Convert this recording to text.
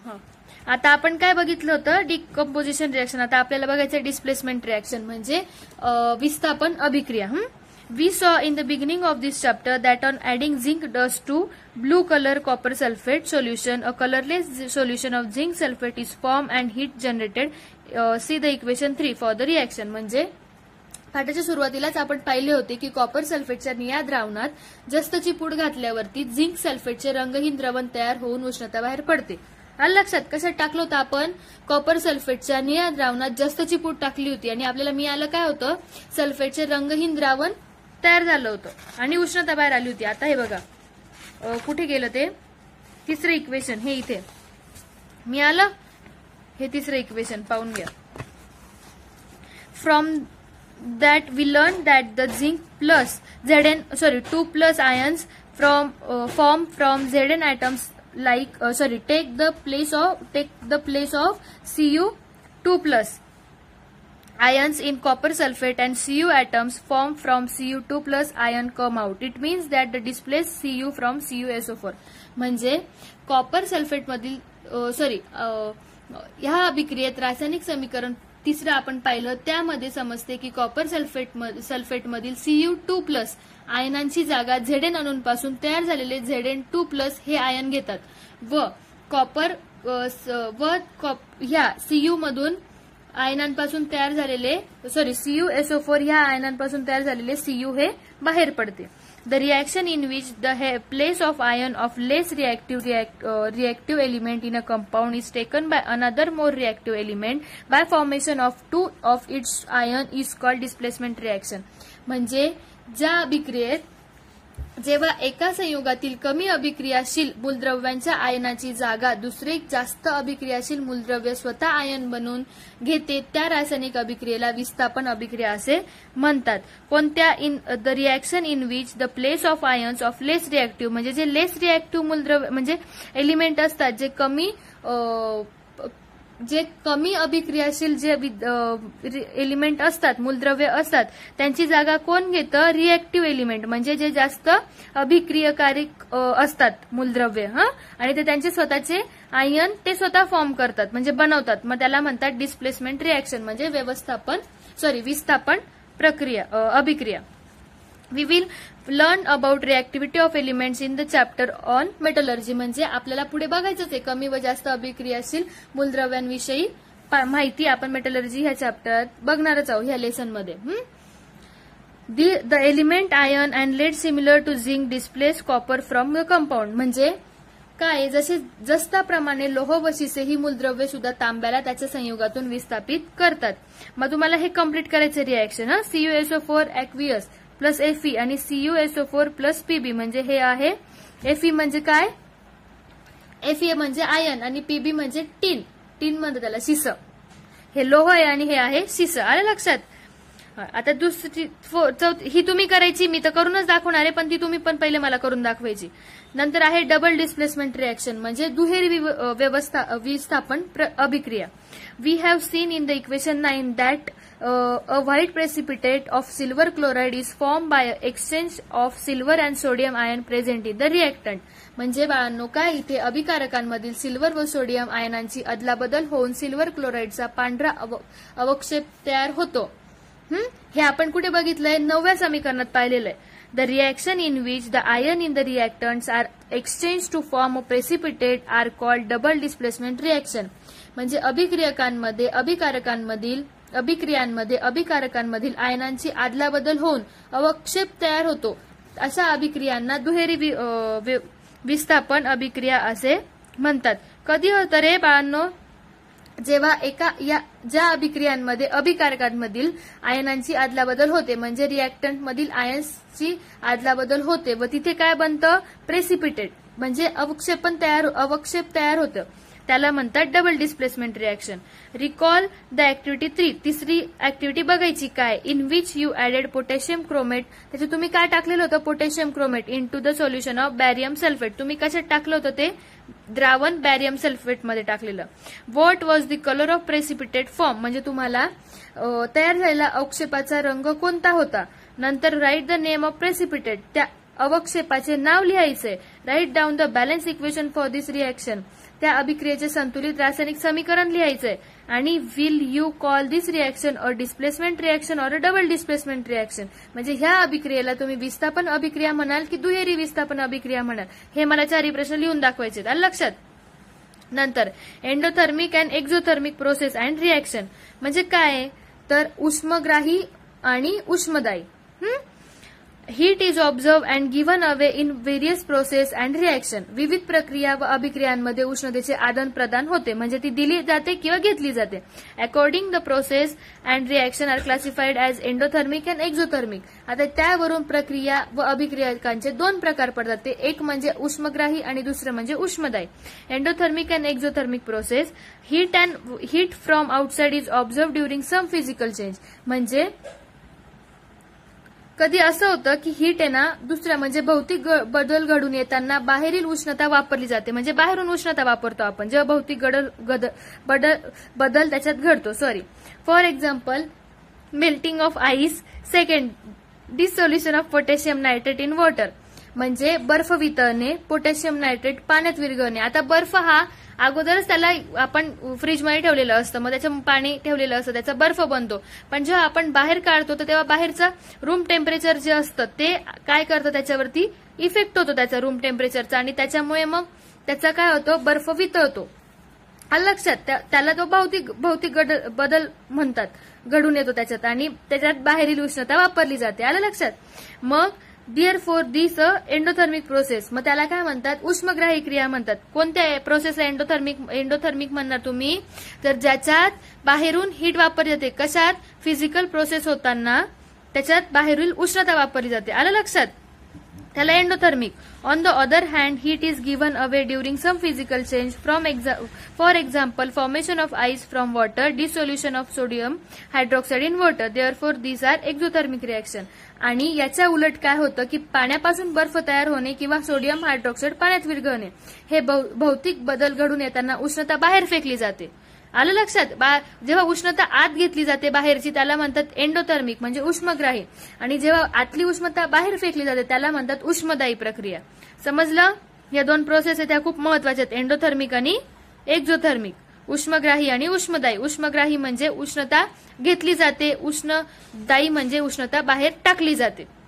आता आपण काय बघितलं होतं, डिकम्पोजिशन रिएक्शन. आता आपल्याला बघायचं डिस्प्लेसमेंट रिएक्शन म्हणजे विस्थापन अभिक्रिया. We saw in the beginning of this chapter that on adding zinc dust to blue color copper sulfate solution, a colorless solution of zinc sulfate is formed and heat generated. See the equation 3 for the reaction. म्हणजे पाठाच्या सुरुवातीलाच आपण पाहिले होते की copper सल्फेटच्या निळ्या द्रावणात जस्तची पूड घातल्यावरती झिंक सल्फेटचे रंगहीन द्रवण तयार होऊन उष्णता बाहेर पडते. आलं लक्षात? कशात टाकलं होतं आपण? कॉपर सल्फेटच्या निळ्या द्रावणात जस्तची पूड टाकली होती आणि आपल्याला मिळालं काय होतं? सल्फेटचे रंगहीन द्रावण तयार झालं होतं आणि उष्णता बाहेर आली होती. आता हे बघा कुठे गेलं ते तिसरं इक्वेशन, हे इथे मिळालं. हे तिसरं इक्वेशन पाहून घ्या. From that we learned that the zinc plus two plus ions form from Zn atoms like take the place of Cu2 plus ions in copper sulfate and Cu atoms formed from Cu2 plus ion come out. It means that the displaced Cu from CuSO4. म्हणजे copper sulphate मधील ह्या अभिक्रियेत रासायनिक समीकरण तिसरं आपण पाहिलं, त्यामध्ये समजते की कॉपर सल्फेट मधील Cu2 प्लस आयनांची जागा Zn अणूंपासून तयार झालेले Zn2 प्लस हे आयन घेतात व ह्या Cu मधून आयनांपासून तयार झालेले CuSO4 ह्या आयनांपासून तयार झालेले Cu हे बाहेर पडते. The reaction in which the place of ion of less reactive element in a compound is taken by another more reactive element by formation of two of its ion is called displacement reaction. म्हणजे ज्या अभिक्रियेत जेव्हा एका संयुगातील कमी अभिक्रियाशील मूलद्रव्यांच्या आयनाची जागा दुसरे जास्त अभिक्रियाशील मूलद्रव्य स्वतः आयन बनवून घेते, त्या रासायनिक अभिक्रियेला विस्थापन अभिक्रिया असे म्हणतात. कोणत्या? In the reaction in which the place of ions of less reactive, म्हणजे जे लेस रिएक्टिव्ह मूलद्रव्य म्हणजे एलिमेंट असतात, जे कमी अभिक्रियाशील जे एलिमेंट असतात, मूलद्रव्य असतात, त्यांची जागा कोण घेतं? रिएक्टिव्ह एलिमेंट, म्हणजे जे जास्त अभिक्रियकारी असतात मूलद्रव्य. आणि ते त्यांचे स्वतःचे आयन ते स्वतः फॉर्म करतात म्हणजे बनवतात. मग त्याला म्हणतात डिस्प्लेसमेंट रिएक्शन म्हणजे विस्थापन प्रक्रिया अभिक्रिया. We will learn about reactivity of elements in the chapter on metallurgy. म्हणजे आपल्याला पुढे बघायचंच आहे कमी व जास्त अभिक्रियाशील मूलद्रव्यांविषयी माहिती आपण मेटलर्जी ह्या चॅप्टरात बघणारच आहोत ह्या लेसन मध्ये. The element iron and lead similar to zinc displace copper from the compound. म्हणजे काय? जस्ताप्रमाणे लोह व शिसे ही मूलद्रव्ये सुद्धा तांब्याला त्याच्या संयुगातून विस्थापित करतात. मग तुम्हाला हे कम्प्लीट करायचं reaction. CuSO4 aqueous plus Fe आणि CuSO4 प्लस Pb म्हणजे हे आहे. Fe म्हणजे काय? Fe म्हणजे आयन आणि Pb म्हणजे टीन म्हणतात त्याला, शिस. हे लोह आहे आणि हे आहे शिस. आलं लक्षात? आता दुसरी ही तुम्ही करायची, मी तर करूनच दाखवणार आहे, पण ती तुम्ही पण पहिले मला करून दाखवायची. नंतर आहे डबल डिस्प्लेसमेंट रिएक्शन म्हणजे दुहेरी विस्थापन अभिक्रिया. We have seen in the equation 9 that a white precipitate of silver chloride is formed by exchange of silver and sodium ion present in the reactant. म्हणजे बाळांनो काय? इथे अभिकारकांमधील सिल्वर व सोडियम आयनांची अदलाबदल होऊन सिल्वर क्लोराईडचा पांढरा अवक्षेप तयार होतो. हे आपण कुठे बघितलंय? 9व्या समीकरणात पाहिलेलं आहे. The reaction in which the ion in the reactants are exchanged to form a precipitate are called double displacement reaction. म्हणजे अभिक्रियांमधील आयनांची अदलाबदल होऊन अवक्षेप तयार होतो, अशा अभिक्रियांना दुहेरी विस्थापन अभिक्रिया असे म्हणतात. कधी होतं रे बाळांनो? जेव्हा ज्या अभिक्रियांमध्ये अभिकारकांमधील आयनांची अदलाबदल होते म्हणजे रिएक्टंट मधील आयन्सची अदलाबदल होते व तिथे काय बनतं? प्रेसिपिटेट म्हणजे अवक्षेप तयार होतं, त्याला म्हणतात double displacement reaction. Recall the activity 3. तिसरी ऍक्टिव्हिटी बघायची काय? In which you added potassium chromate. त्याच्यात तुम्ही काय टाकलेलं होतं? Potassium chromate into the solution of barium sulphate. तुम्ही कशात टाकलं होतं ते? द्रावण बॅरियम सल्फेट मध्ये टाकलेलं. What was the colour of precipitate form म्हणजे तुम्हाला तयार झालेला अवक्षेपाचा रंग कोणता होता? नंतर write the name of precipitate. त्या अवक्षेपाचे नाव लिहायचंय. Write down the balance equation for this reaction. त्या अभिक्रियेचे संतुलित रासायनिक समीकरण लिहायचंय. आणि will you call this reaction a displacement reaction or a double displacement reaction, म्हणजे ह्या अभिक्रियेला तुम्ही विस्थापन अभिक्रिया म्हणाल की दुहेरी विस्थापन अभिक्रिया म्हणाल, हे मला 4 प्रश्न लिहून दाखवायचे. आलं लक्षात. नंतर endothermic and exothermic process and reaction म्हणजे काय, तर उष्मग्राही आणि उष्मदायी. Heat is observe and given away in various process and reaction, विविध प्रक्रिया व अभिक्रियांमध्ये उष्णतेचे आदान प्रदान होते, म्हणजे ती दिली जाते किंवा घेतली जाते. According the process and reaction are classified as endothermic and exothermic. आता त्यावरून प्रक्रिया व अभिक्रियकांचे 2 प्रकार पडतात, ते एक म्हणजे उष्मग्राही आणि दुसरं म्हणजे उष्मदायी. Endothermic and exothermic process, heat from outside is observe during some physical change, म्हणजे कधी असं होतं की हीट आहे ना दुसऱ्या म्हणजे भौतिक बदल घडून येताना बाहेरील उष्णता वापरली जाते, म्हणजे बाहेरून उष्णता वापरतो आपण जेव्हा भौतिक बदल त्याच्यात घडतो. For example melting of ice. Second, dissolution of potassium nitrate in water, म्हणजे बर्फ वितळणे, पोटॅशियम नायट्रेट पाण्यात विरघळणे. आता बर्फ हा अगोदरच त्याला आपण फ्रीजमध्ये ठेवलेलं असतं, मग त्याचं पाणी ठेवलेलं असतं, त्याचा बर्फ बनतो. पण जेव्हा आपण बाहेर काढतो तर तेव्हा बाहेरचं रूम टेम्परेचर जे असतं ते काय करतं, त्याच्यावरती इफेक्ट होतो त्याचा रूम टेम्परेचरचा, आणि त्याच्यामुळे मग त्याचा काय होतं, बर्फ वितळतो. आलं लक्षात. त्याला तो भौतिक बदल म्हणतात, घडून येतो त्याच्यात, आणि त्याच्यात बाहेरील उष्णता वापरली जाते. आलं लक्षात. मग Therefore दिस एंडोथर्मिक प्रोसेस, मग त्याला काय म्हणतात, उष्मग्राही क्रिया म्हणतात. कोणत्या प्रोसेसला एंडोथर्मिक म्हणणार तुम्ही, तर ज्याच्यात बाहेरून हीट वापरली जाते. कशात, फिजिकल प्रोसेस होताना त्याच्यात बाहेरील उष्णता वापरली जाते. आलं लक्षात. त्याला endothermic. On the other hand heat is given away during some physical change for example formation of ice from water, dissolution of sodium hydroxide in water. Therefore these are exothermic reaction. आणि याच्या उलट काय होतं की पाण्यापासून बर्फ तयार होणे किंवा सोडियम हायड्रॉक्साईड पाण्यात विरघळणे, हे भौतिक बदल घडून येताना उष्णता बाहेर फेकली जाते. आलं लक्षात. जेव्हा उष्णता आत घेतली जाते बाहेरची त्याला म्हणतात एंडोथर्मिक म्हणजे उष्मग्राही, आणि जेव्हा आतली उष्णता बाहेर फेकली जाते त्याला म्हणतात उष्मदायी प्रक्रिया. समजलं. या 2 प्रोसेस आहेत, त्या खूप महत्वाच्या आहेत, एंडोथर्मिक आणि एक्झोथर्मिक. उष्मग्राही आणि उष्मदायी. उष्मग्राही म्हणजे उष्णता घेतली जाते, उष्णदायी म्हणजे उष्णता बाहेर टाकली जाते.